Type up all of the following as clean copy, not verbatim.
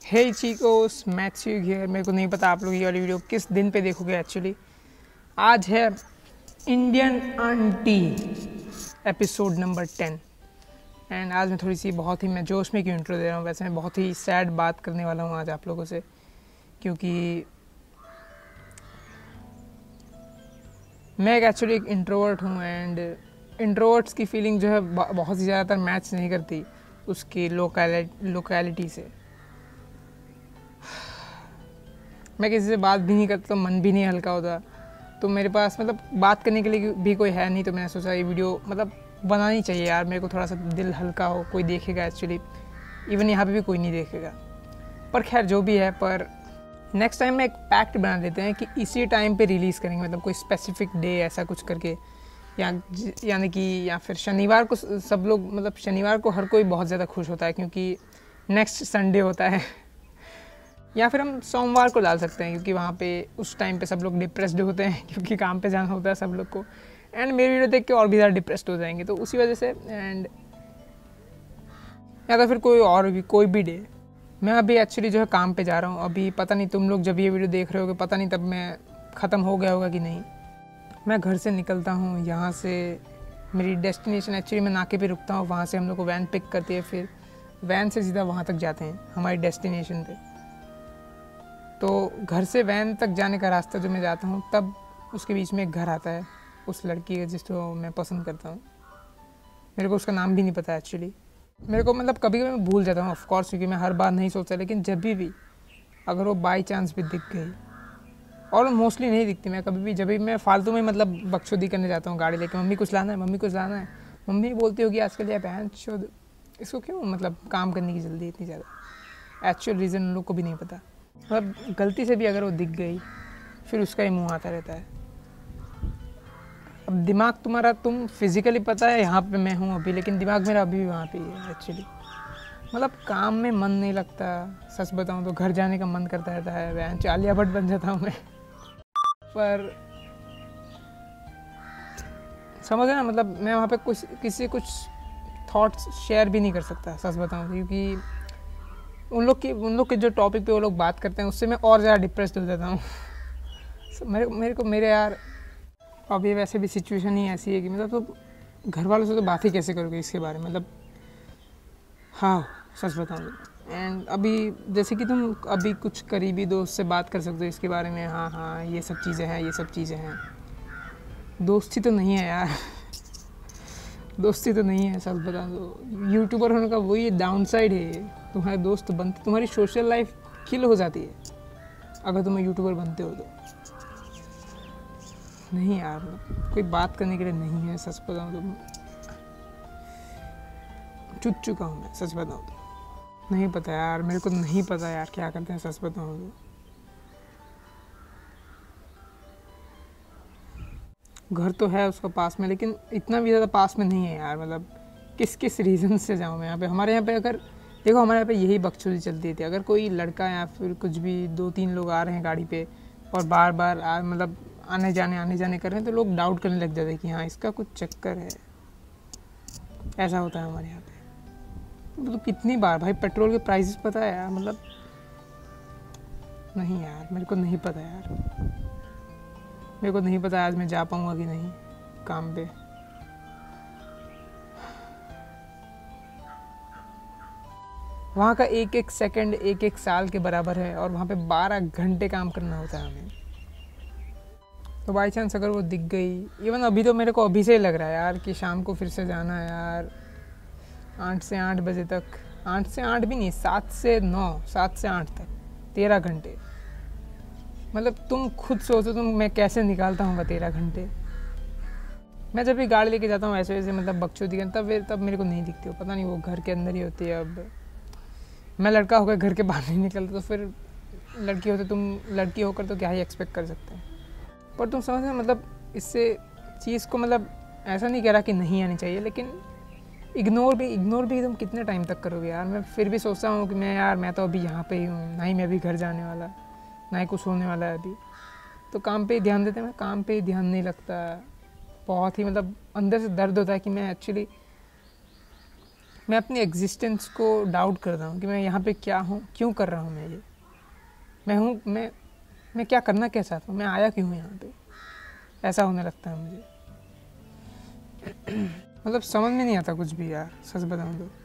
Hey चीकोस Matthew here. मेरे को नहीं पता आप लोग ये वाली वीडियो किस दिन पे देखोगे एक्चुअली। आज है Indian aunty episode number 10 and आज मैं थोड़ी सी बहुत ही मैं जोश में क्यों इंट्रो दे रहा हूँ। वैसे मैं बहुत ही सैड बात करने वाला हूँ आज आप लोगों से, क्योंकि मैं एक्चुअली एक इंट्रोवर्ट हूँ एंड इंट्रोवर्ट्स की फीलिंग जो है बहुत ही ज़्यादातर मैच नहीं करती उसकी लोकेलिटी से। मैं किसी से बात भी नहीं करता तो मन भी नहीं हल्का होता, तो मेरे पास मतलब बात करने के लिए भी कोई है नहीं, तो मैंने सोचा ये वीडियो मतलब बनानी चाहिए यार। मेरे को थोड़ा सा दिल हल्का हो, कोई देखेगा एक्चुअली, इवन यहाँ पे भी कोई नहीं देखेगा। पर खैर जो भी है, पर नेक्स्ट टाइम में एक पैक्ट बना लेते हैं कि इसी टाइम पे रिलीज़ करेंगे, मतलब कोई स्पेसिफिक डे ऐसा कुछ करके, यानी कि या फिर शनिवार को सब लोग, मतलब शनिवार को हर कोई बहुत ज़्यादा खुश होता है क्योंकि नेक्स्ट संडे होता है या फिर हम सोमवार को डाल सकते हैं क्योंकि वहाँ पे उस टाइम पे सब लोग डिप्रेस्ड होते हैं क्योंकि काम पे जाना होता है सब लोग को, एंड मेरी वीडियो देख के और भी ज़्यादा डिप्रेस्ड हो जाएंगे, तो उसी वजह से। एंड या तो फिर कोई भी डे। मैं अभी एक्चुअली जो है काम पे जा रहा हूँ। अभी पता नहीं तुम लोग जब ये वीडियो देख रहे होगे, पता नहीं तब मैं ख़त्म हो गया होगा कि नहीं। मैं घर से निकलता हूँ, यहाँ से मेरी डेस्टिनेशन एक्चुअली मैं नाके पे रुकता हूँ, वहाँ से हम लोग को वैन पिक करती है, फिर वैन से सीधा वहाँ तक जाते हैं हमारी डेस्टिनेशन पे। तो घर से वैन तक जाने का रास्ता जो मैं जाता हूँ, तब उसके बीच में एक घर आता है उस लड़की का जिसको मैं पसंद करता हूँ। मेरे को उसका नाम भी नहीं पता एक्चुअली। मेरे को मतलब कभी कभी मैं भूल जाता हूँ ऑफकोर्स, क्योंकि मैं हर बार नहीं सोचता, लेकिन जब भी अगर वो बाई चांस भी दिख गई, और मोस्टली नहीं दिखती, मैं कभी भी जब भी मैं फालतू में मतलब बकचोदी करने जाता हूँ गाड़ी लेके, मम्मी कुछ लाना है, मम्मी कुछ लाना है, मम्मी बोलती होगी आजकल यार बहन शोध इसको क्यों मतलब काम करने की जल्दी इतनी ज़्यादा। एक्चुअल रीज़न उन लोग को भी नहीं पता। मतलब गलती से भी अगर वो दिख गई फिर उसका ही मुंह आता रहता है। अब दिमाग तुम्हारा, तुम फिज़िकली पता है यहाँ पे मैं हूँ अभी, लेकिन दिमाग मेरा अभी भी वहाँ पे ही है एक्चुअली। मतलब काम में मन नहीं लगता, सच बताऊँ तो घर जाने का मन करता रहता है, वैन चालिया भट्ट बन जाता हूँ मैं। पर समझ है ना, मतलब मैं वहाँ पे कुछ थॉट्स शेयर भी नहीं कर सकता सच बताऊँ, क्योंकि उन लोग के जो टॉपिक पे वो लोग बात करते हैं उससे मैं और ज़्यादा डिप्रेस्ड हो जाता हूँ। मेरे यार अभी वैसे भी सिचुएशन ही ऐसी है कि मतलब तो घर वालों से तो बात ही कैसे करोगे इसके बारे में, मतलब हाँ सच बताऊँ। एंड अभी जैसे कि तुम अभी कुछ करीबी दोस्त से बात कर सकते हो इसके बारे में, हाँ ये सब चीज़ें हैं। दोस्ती तो नहीं है यार दोस्ती तो नहीं है सच बता दो। यूट्यूबर होने का वही डाउन साइड है, तुम्हारे दोस्त बनते, तुम्हारी सोशल लाइफ किल हो जाती है अगर तुम यूट्यूबर बनते हो तो। नहीं यार, कोई बात करने के लिए नहीं है सच बताऊँ तो। चुप चुका हूँ मैं सच बताऊँ तो। नहीं पता यार, मेरे को नहीं पता यार क्या करते हैं सच बताऊँ तो। घर तो है उसका पास में, लेकिन इतना भी ज़्यादा पास में नहीं है यार। मतलब किस रीज़न से जाऊँ मैं यहाँ पे। हमारे यहाँ पे अगर देखो, हमारे यहाँ पे यही बकचोदी चलती थी। अगर कोई लड़का या फिर कुछ भी 2-3 लोग आ रहे हैं गाड़ी पे और बार बार मतलब आने जाने कर रहे हैं, तो लोग डाउट करने लग जाते हैं कि हाँ इसका कुछ चक्कर है। ऐसा होता है हमारे यहाँ पे। तो कितनी बार भाई पेट्रोल के प्राइसेस पता है यार, मतलब नहीं यार मेरे को नहीं पता यार। मेरे को नहीं पता आज मैं जा पाऊँगा कि नहीं काम पे। वहाँ का एक एक सेकंड एक साल के बराबर है, और वहाँ पे 12 घंटे काम करना होता है हमें। तो बाई चांस अगर वो दिख गई, इवन अभी तो मेरे को अभी से ही लग रहा है यार कि शाम को फिर से जाना है यार 8 से 8 बजे तक। 8 से 8 भी नहीं, 7 से 9, 7 से 8 तक 13 घंटे। मतलब तुम खुद सोचो मैं कैसे निकालता हूँ 13 घंटे। मैं जब भी गाड़ी लेके जाता हूँ ऐसे मतलब बकचोदी करता, तब मेरे को नहीं दिखती हो, पता नहीं वो घर के अंदर ही होती है। अब मैं लड़का होकर घर के बाहर नहीं निकलता, तो फिर लड़की होकर तो क्या ही एक्सपेक्ट कर सकते हैं। पर तुम समझ, मतलब इससे चीज़ को मतलब ऐसा नहीं कह रहा कि नहीं आनी चाहिए, लेकिन इग्नोर भी तुम कितने टाइम तक करोगे यार। मैं फिर भी सोचता हूँ कि मैं तो अभी यहाँ पे ही हूँ, ना ही मैं अभी घर जाने वाला, ना ही कुछ होने वाला है अभी, तो काम पे ही ध्यान देते हैं। मैं काम पे ही ध्यान नहीं लगता। बहुत ही मतलब अंदर से दर्द होता है कि मैं एक्चुअली मैं अपनी एग्जिस्टेंस को डाउट करता हूँ कि मैं यहाँ पे क्या हूँ, क्यों कर रहा हूँ मैं ये, मैं क्या करना क्या चाहता हूँ, मैं आया क्यों हूँ यहाँ पे, ऐसा होने लगता है मुझे। मतलब समझ में नहीं आता कुछ भी यार, सच बताऊँ तो।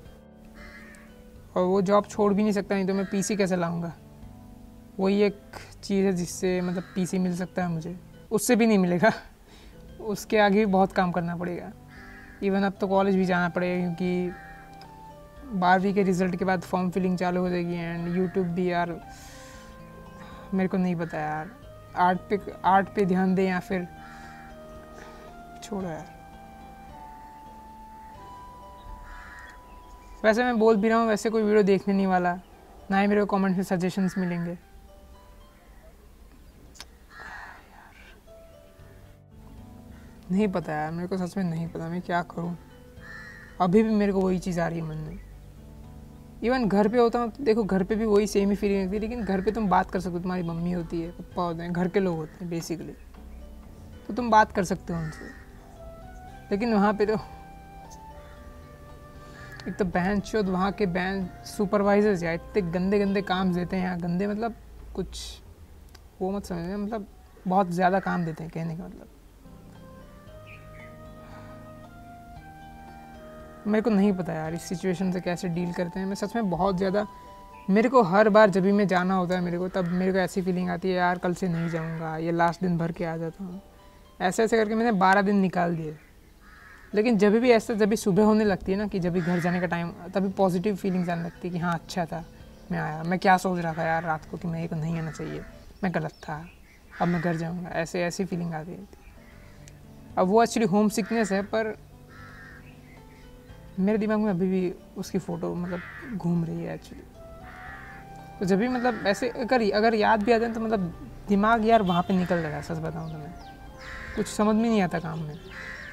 और वो जॉब छोड़ भी नहीं सकता, नहीं तो मैं पीसी कैसे लाऊंगा। वही एक चीज़ है जिससे मतलब पीसी मिल सकता है मुझे, उससे भी नहीं मिलेगा। उसके आगे भी बहुत काम करना पड़ेगा। इवन अब तो कॉलेज भी जाना पड़ेगा, क्योंकि 12वीं के रिज़ल्ट के बाद फॉर्म फिलिंग चालू हो जाएगी। एंड यूट्यूब भी यार मेरे को नहीं पता यार, आर्ट पे ध्यान दें या फिर छोड़ो यार। वैसे मैं बोल भी रहा हूँ, वैसे कोई वीडियो देखने नहीं वाला, ना ही मेरे को कमेंट में सजेशंस मिलेंगे। नहीं पता यार, मेरे को सच में नहीं पता मैं क्या करूँ। अभी भी मेरे को वही चीज़ आ रही है मन में। इवन घर पे होता हूँ तो देखो, घर पे भी वही सेम ही फीलिंग होती है, लेकिन घर पे तुम बात कर सकते हो, तुम्हारी मम्मी होती है, पापा होते हैं, घर के लोग होते हैं बेसिकली, तो तुम बात कर सकते हो उनसे। लेकिन वहाँ पे तो एक तो बहन चोद वहाँ के बहन सुपरवाइजर्स यार इतने गंदे गंदे काम देते हैं यहाँ, गंदे मतलब कुछ वो मत समझना, मतलब बहुत ज़्यादा काम देते हैं, कहने का मतलब। मेरे को नहीं पता यार इस सिचुएशन से कैसे डील करते हैं। मैं सच में बहुत ज़्यादा, मेरे को हर बार जब भी मैं जाना होता है मेरे को, तब मेरे को ऐसी फीलिंग आती है यार कल से नहीं जाऊँगा, ये लास्ट दिन भर के आ जाता हूँ। ऐसे ऐसे करके मैंने 12 दिन निकाल दिए। लेकिन जब भी ऐसा, जब भी सुबह होने लगती है ना, कि जब भी घर जाने का टाइम, तभी पॉजिटिव फीलिंग्स आने लगती है कि हाँ अच्छा था मैं आया। मैं क्या सोच रहा था यार रात को कि मेरे को नहीं आना चाहिए, मैं गलत था, अब मैं घर जाऊँगा, ऐसे ऐसी फीलिंग आती है। अब वो एक्चुअली होम सिकनेस है, पर मेरे दिमाग में अभी भी उसकी फ़ोटो मतलब घूम रही है एक्चुअली। तो जब भी मतलब ऐसे अगर याद भी आ जाए तो मतलब दिमाग यार वहाँ पे निकल जाएगा। सच बताऊँ तो मैं कुछ समझ में नहीं आता काम में।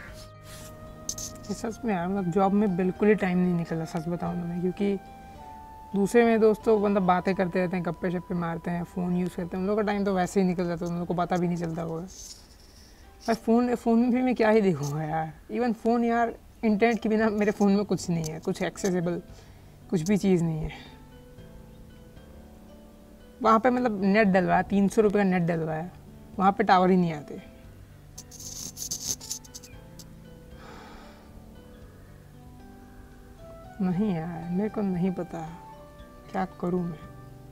सच में यार मतलब जॉब में बिल्कुल ही टाइम नहीं निकल रहा, सच बताऊँ तो मैं, क्योंकि दूसरे मेरे दोस्तों मतलब बातें करते रहते हैं, गप्पे शप्पे मारते हैं, फ़ोन यूज़ करते हैं, उन लोगों का टाइम तो वैसे ही निकल जाता है, उन लोगों को पता भी नहीं चलता होगा। पर फ़ोन में भी मैं क्या ही देखूँगा यार। इवन फ़ोन यार इंटरनेट के बिना मेरे फ़ोन में कुछ नहीं है, कुछ एक्सेसिबल कुछ भी चीज़ नहीं है। वहाँ पे मतलब नेट डलवाया, 300 रुपये का नेट डलवाया, वहाँ पे टावर ही नहीं आते। नहीं यार मेरे को नहीं पता क्या करूँ मैं।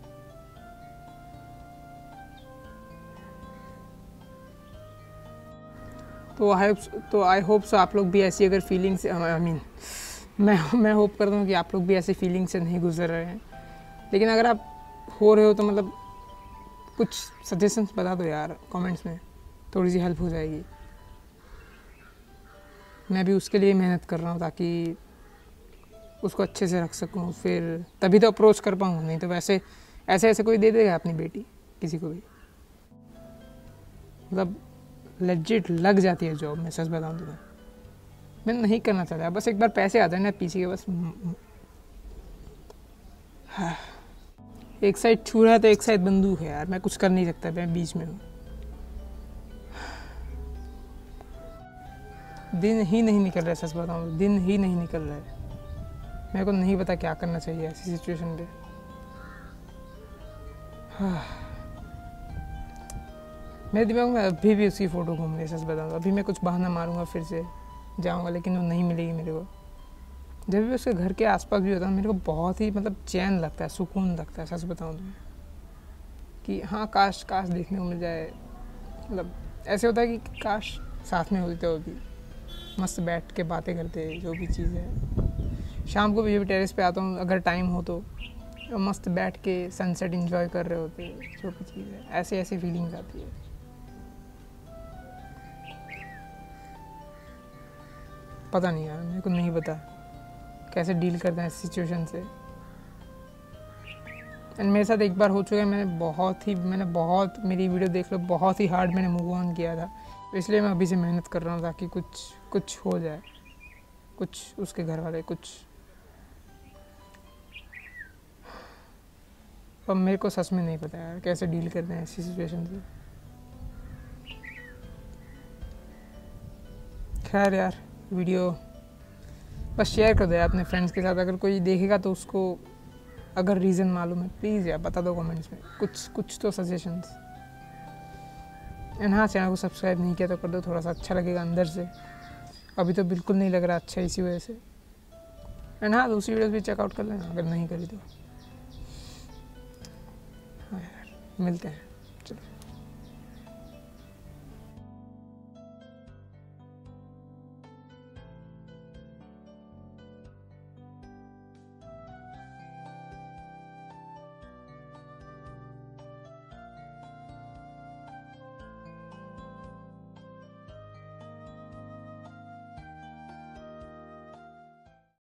तो आई होप सो आप लोग भी ऐसी अगर फीलिंग से, आई मीन मैं होप करता हूँ कि आप लोग भी ऐसी फीलिंग से नहीं गुजर रहे हैं। लेकिन अगर आप हो रहे हो तो मतलब कुछ सजेशंस बता दो यार कमेंट्स में, थोड़ी सी हेल्प हो जाएगी। मैं भी उसके लिए मेहनत कर रहा हूँ ताकि उसको अच्छे से रख सकूँ, फिर तभी तो अप्रोच कर पाऊँ, नहीं तो वैसे ऐसे कोई दे देगा अपनी बेटी किसी को भी। मतलब लेजिट लग जाती है जॉब में, सच बताऊँ तो मैं नहीं करना चाहता, बस एक बार पैसे आ जाए ना पीछे के, बस एक साइड छू रहा है तो एक साइड बंदूक है यार, मैं कुछ कर नहीं सकता, मैं बीच में हूँ। दिन ही नहीं निकल रहा है, सच बताऊँ दिन ही नहीं निकल रहा है। मेरे को नहीं पता क्या करना चाहिए ऐसी सिचुएशन पे। मेरे दिमाग में अभी भी उसकी फ़ोटो घूम रही है, सच बताऊँ। अभी मैं कुछ बहाना मारूंगा फिर से जाऊंगा, लेकिन वो नहीं मिलेगी मेरे को। जब भी उसके घर के आसपास भी होता है मेरे को बहुत ही मतलब चैन लगता है, सुकून लगता है, सच बताऊँ तो कि हाँ काश देखने को मिल जाए। मतलब ऐसे होता है कि काश साथ में होते हो भी, मस्त बैठ के बातें करते, जो भी चीज़ है। शाम को भी जब टेरेस पे आता हूँ अगर टाइम हो तो मस्त बैठ के सनसेट एंजॉय कर रहे होते, जो भी चीज़ है, ऐसी फीलिंग्स आती है। पता नहीं यार, मेरे को नहीं पता कैसे डील करते हैं इस सिचुएशन से। एंड मेरे साथ एक बार हो चुका है, मैंने बहुत मेरी वीडियो देख लो, बहुत ही हार्ड मैंने मूव ऑन किया था, तो इसलिए मैं अभी से मेहनत कर रहा हूँ ताकि कुछ हो जाए, कुछ उसके घर वाले कुछ। अब मेरे को सच में नहीं पता यार कैसे डील करते हैं ऐसी सिचुएशन से। खैर यार वीडियो बस शेयर कर दो यार अपने फ्रेंड्स के साथ, अगर कोई देखेगा तो उसको अगर रीज़न मालूम है प्लीज़ यार बता दो कमेंट्स में, कुछ तो सजेशंस। एंड हाँ, चैनल को सब्सक्राइब नहीं किया तो कर दो, थोड़ा सा अच्छा लगेगा अंदर से। अभी तो बिल्कुल नहीं लग रहा अच्छा इसी वजह से। एंड हाँ, दूसरी वीडियोस भी चेकआउट कर लेना अगर नहीं करी तो। हाँ यार, मिलते हैं।